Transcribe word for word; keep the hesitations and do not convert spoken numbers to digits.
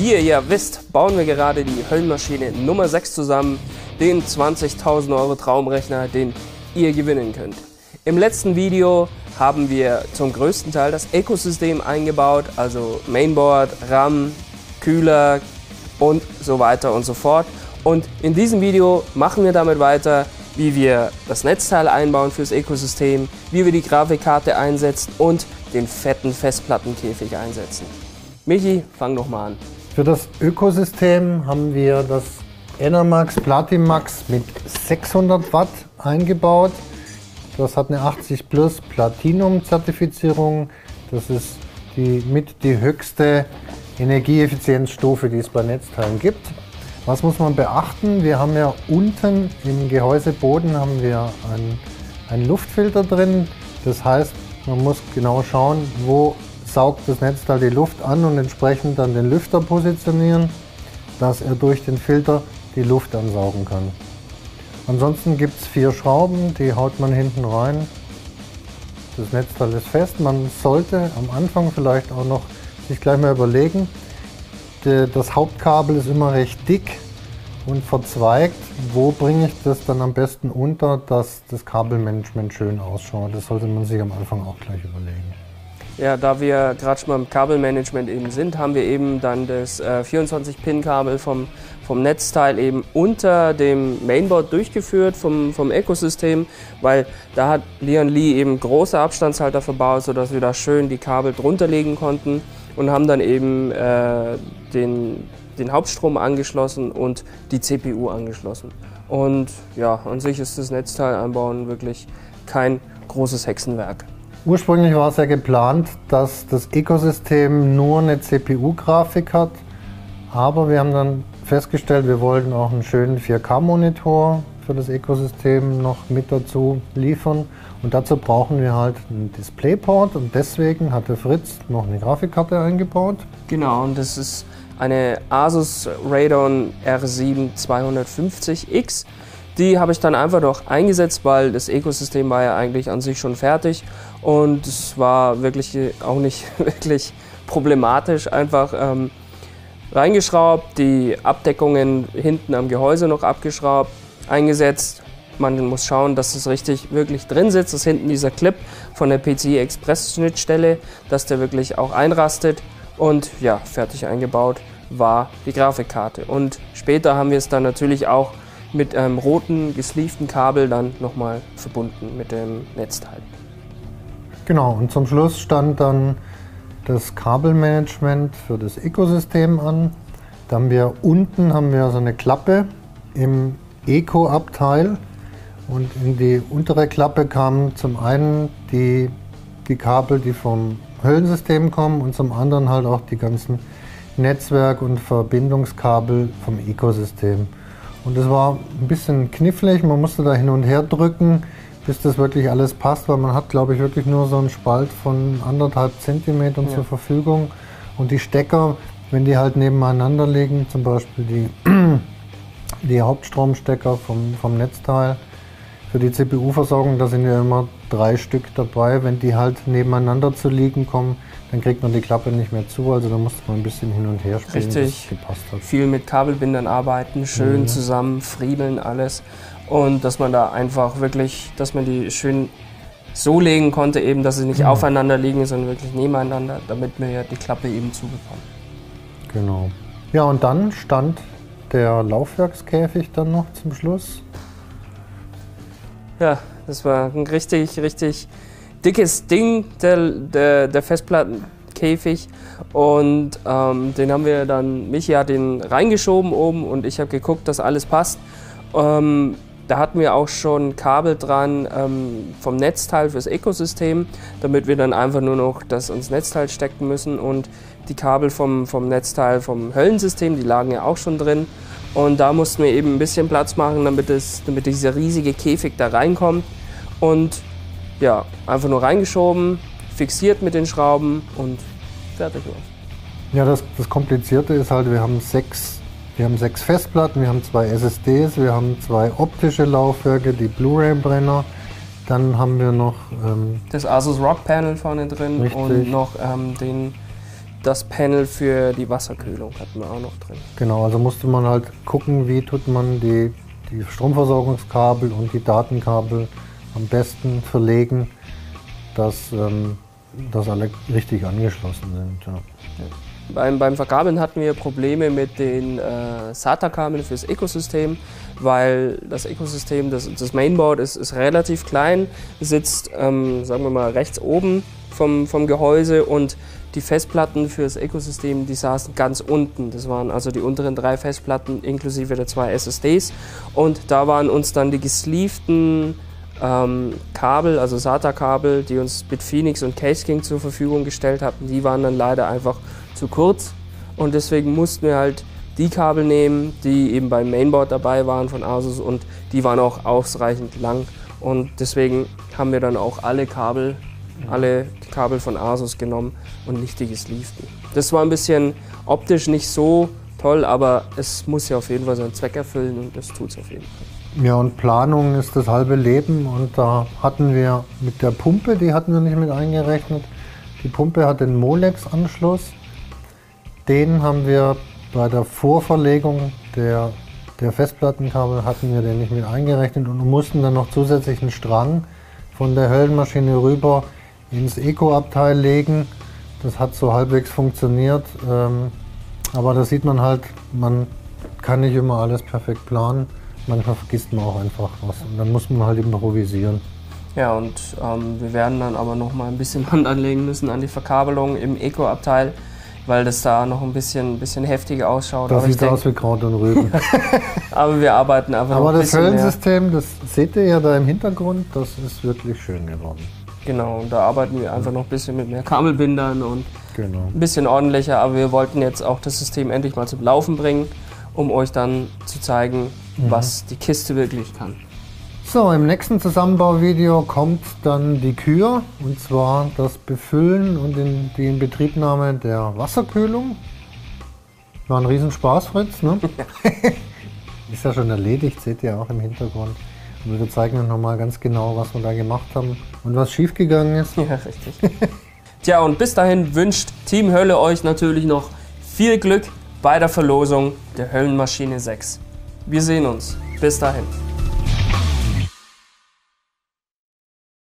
Wie ihr ja wisst, bauen wir gerade die Höllenmaschine Nummer sechs zusammen, den zwanzigtausend Euro Traumrechner, den ihr gewinnen könnt. Im letzten Video haben wir zum größten Teil das Ökosystem eingebaut, also Mainboard, RAM, Kühler und so weiter und so fort. Und in diesem Video machen wir damit weiter, wie wir das Netzteil einbauen fürs Ökosystem, wie wir die Grafikkarte einsetzen und den fetten Festplattenkäfig einsetzen. Michi, fang doch mal an. Für das Ökosystem haben wir das Enermax Platimax mit sechshundert Watt eingebaut. Das hat eine achtzig plus Platinum Zertifizierung. Das ist die, mit die höchste Energieeffizienzstufe, die es bei Netzteilen gibt. Was muss man beachten? Wir haben ja unten im Gehäuseboden haben wir einen, einen Luftfilter drin. Das heißt, man muss genau schauen, wo saugt das Netzteil die Luft an und entsprechend dann den Lüfter positionieren, dass er durch den Filter die Luft ansaugen kann. Ansonsten gibt es vier Schrauben, die haut man hinten rein. Das Netzteil ist fest. Man sollte am Anfang vielleicht auch noch sich gleich mal überlegen, das Hauptkabel ist immer recht dick und verzweigt. Wo bringe ich das dann am besten unter, dass das Kabelmanagement schön ausschaut? Das sollte man sich am Anfang auch gleich überlegen. Ja, da wir gerade schon beim Kabelmanagement eben sind, haben wir eben dann das äh, vierundzwanzig Pin Kabel vom, vom Netzteil eben unter dem Mainboard durchgeführt vom, vom Ökosystem, weil da hat Lian Li eben große Abstandshalter verbaut, sodass wir da schön die Kabel drunter legen konnten und haben dann eben äh, den, den Hauptstrom angeschlossen und die C P U angeschlossen. Und ja, an sich ist das Netzteil einbauen wirklich kein großes Hexenwerk. Ursprünglich war es ja geplant, dass das Ökosystem nur eine C P U-Grafik hat, aber wir haben dann festgestellt, wir wollten auch einen schönen vier K Monitor für das Ökosystem noch mit dazu liefern und dazu brauchen wir halt einen Displayport und deswegen hat der Fritz noch eine Grafikkarte eingebaut. Genau, und das ist eine Asus Radeon R sieben zweihundertfünfzig X. Die habe ich dann einfach noch eingesetzt, weil das Ökosystem war ja eigentlich an sich schon fertig und es war wirklich auch nicht wirklich problematisch. Einfach ähm, reingeschraubt, die Abdeckungen hinten am Gehäuse noch abgeschraubt, eingesetzt. Man muss schauen, dass es richtig wirklich drin sitzt, dass hinten dieser Clip von der P C I Express Schnittstelle, dass der wirklich auch einrastet und ja, fertig eingebaut war die Grafikkarte. Und später haben wir es dann natürlich auch mit einem roten, gesleevten Kabel dann nochmal verbunden mit dem Netzteil. Genau, und zum Schluss stand dann das Kabelmanagement für das Ökosystem an. Da haben wir unten haben wir so eine Klappe im Eco-Abteil und in die untere Klappe kamen zum einen die, die Kabel, die vom Höllensystem kommen und zum anderen halt auch die ganzen Netzwerk- und Verbindungskabel vom Ökosystem. Und das war ein bisschen knifflig, man musste da hin und her drücken, bis das wirklich alles passt, weil man hat, glaube ich, wirklich nur so einen Spalt von anderthalb Zentimetern ja zur Verfügung. Und die Stecker, wenn die halt nebeneinander liegen, zum Beispiel die, die Hauptstromstecker vom, vom Netzteil für die C P U-Versorgung, da sind ja immer drei Stück dabei. Wenn die halt nebeneinander zu liegen kommen, dann kriegt man die Klappe nicht mehr zu, also da musste man ein bisschen hin und her spielen, Richtig. bis es gepasst hat. Viel mit Kabelbindern arbeiten, schön mhm. zusammen, friemeln alles und dass man da einfach wirklich, dass man die schön so legen konnte, eben, dass sie nicht mhm. aufeinander liegen, sondern wirklich nebeneinander, damit wir ja die Klappe eben zubekommen. Genau. Ja, und dann stand der Laufwerkskäfig dann noch zum Schluss. Ja, das war ein richtig, richtig dickes Ding, der, der, der Festplattenkäfig, und ähm, den haben wir dann, Michi hat den reingeschoben oben und ich habe geguckt, dass alles passt. Ähm, da hatten wir auch schon Kabel dran ähm, vom Netzteil fürs Ökosystem, damit wir dann einfach nur noch das ins Netzteil stecken müssen, und die Kabel vom, vom Netzteil vom Höllensystem, die lagen ja auch schon drin, und da mussten wir eben ein bisschen Platz machen, damit, es, damit dieser riesige Käfig da reinkommt, und ja, einfach nur reingeschoben, fixiert mit den Schrauben und fertig war's. Ja, das, das Komplizierte ist halt, wir haben sechs, wir haben sechs Festplatten, wir haben zwei S S Ds, wir haben zwei optische Laufwerke, die Blu-ray-Brenner, dann haben wir noch ähm, das Asus Rock Panel vorne drin, richtig, und noch ähm, den das Panel für die Wasserkühlung hatten wir auch noch drin. Genau, also musste man halt gucken, wie tut man die, die Stromversorgungskabel und die Datenkabel am besten verlegen, dass, ähm, dass alle richtig angeschlossen sind. Ja. Ja. Beim, beim Verkabeln hatten wir Probleme mit den äh, SATA-Kabeln fürs Ecosystem, weil das Ecosystem, das, das Mainboard ist, ist relativ klein, sitzt, ähm, sagen wir mal, rechts oben vom, vom Gehäuse und die Festplatten fürs Ecosystem, die saßen ganz unten. Das waren also die unteren drei Festplatten inklusive der zwei S S Ds und da waren uns dann die gesleevten ähm, Kabel, also SATA-Kabel, die uns Bitfinex und Case-King zur Verfügung gestellt hatten, die waren dann leider einfach zu kurz und deswegen mussten wir halt die Kabel nehmen, die eben beim Mainboard dabei waren von Asus und die waren auch ausreichend lang und deswegen haben wir dann auch alle Kabel, alle Kabel von Asus genommen und nicht die gesleevten. Das war ein bisschen optisch nicht so toll, aber es muss ja auf jeden Fall seinen Zweck erfüllen und das tut es auf jeden Fall. Ja, und Planung ist das halbe Leben und da hatten wir mit der Pumpe, die hatten wir nicht mit eingerechnet. Die Pumpe hat den Molex-Anschluss. Den haben wir bei der Vorverlegung der, der Festplattenkabel hatten wir den nicht mit eingerechnet und mussten dann noch zusätzlichen Strang von der Höllenmaschine rüber ins Eco-Abteil legen. Das hat so halbwegs funktioniert, ähm, aber da sieht man halt, man kann nicht immer alles perfekt planen. Manchmal vergisst man auch einfach was und dann muss man halt improvisieren. Ja, und ähm, wir werden dann aber noch mal ein bisschen Hand anlegen müssen an die Verkabelung im Eco-Abteil, weil das da noch ein bisschen, bisschen heftiger ausschaut. Das sieht aus wie Kraut und Rüben. Aber wir arbeiten einfach Aber noch ein das bisschen Höllensystem, das seht ihr ja da im Hintergrund, das ist wirklich schön geworden. Genau, und da arbeiten wir einfach noch ein bisschen mit mehr Kabelbindern und genau. ein bisschen ordentlicher. Aber wir wollten jetzt auch das System endlich mal zum Laufen bringen, um euch dann zu zeigen, mhm. was die Kiste wirklich kann. So, im nächsten Zusammenbauvideo kommt dann die Kür, und zwar das Befüllen und in, die Inbetriebnahme der Wasserkühlung. War ein Riesenspaß, Fritz, ne? Ist ja schon erledigt, seht ihr auch im Hintergrund. Und wir zeigen euch nochmal ganz genau, was wir da gemacht haben und was schiefgegangen ist. Ja, richtig. Tja, und bis dahin wünscht Team Hölle euch natürlich noch viel Glück bei der Verlosung der Höllenmaschine sechs. Wir sehen uns. Bis dahin.